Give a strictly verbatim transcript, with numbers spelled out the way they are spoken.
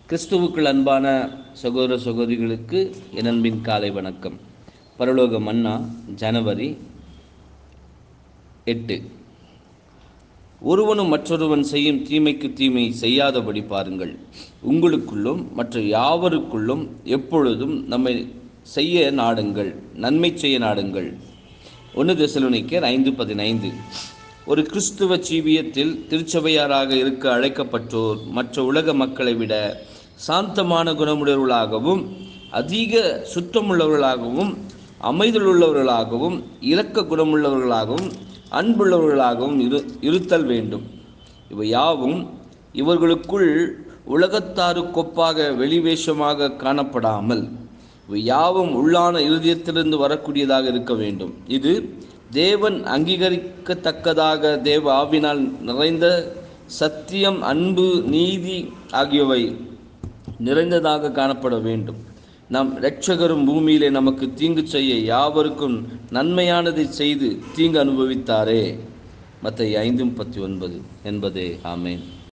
கிறிஸ்துவுக்குள் அன்பான சகோதர சகோதரிகளுக்கு என் அன்பின் காலை வணக்கம். பரலோக மன்னா ஜனவரி எட்டு. ஒருவனும் மற்றொருவன் செய்யும் தீமைக்கு தீமை செய்யாதபடி பாருங்கள். உங்களுக்குள்ளும் மற்ற யாவருக்குள்ளும் எப்பொழுதும் நம்மை செய்ய நாடுங்கள், நன்மை செய்ய நாடுங்கள். ஒன்று தெசலோனிக்கேயர் ஐந்து பதினைந்து. ஒரு கிறிஸ்துவ ஜீவியத்தில் திருச்சபையாராக இருக்க அழைக்கப்பட்டோர் மற்ற உலக மக்களை விட சாந்தமான குணமுடையவர்களாகவும் அதிக சுத்தமுள்ளவர்களாகவும் அமைதலுள்ளவர்களாகவும் இரக்க குணமுள்ளவர்களாகவும் அன்புள்ளவர்களாகவும் இரு இருத்தல் வேண்டும். இவை யாவும் இவர்களுக்குள் உலகத்தாருக்கொப்பாக வெளிவேஷமாக காணப்படாமல் இவை யாவும் உள்ளான இருதயத்திலிருந்து வரக்கூடியதாக இருக்க வேண்டும். இது தேவன் அங்கீகரிக்கத்தக்கதாக தேவ ஆவினால் நிறைந்த சத்தியம், அன்பு, நீதி ஆகியவை நிறைந்ததாக காணப்பட வேண்டும். நம் இரட்சகரும் பூமியிலே நமக்கு தீங்கு செய்ய யாவருக்கும் நன்மையானதை செய்து தீங்கு அனுபவித்தாரே. மத்தேயு ஐந்து முப்பத்தி ஒன்பது என்பதே. ஆமென்.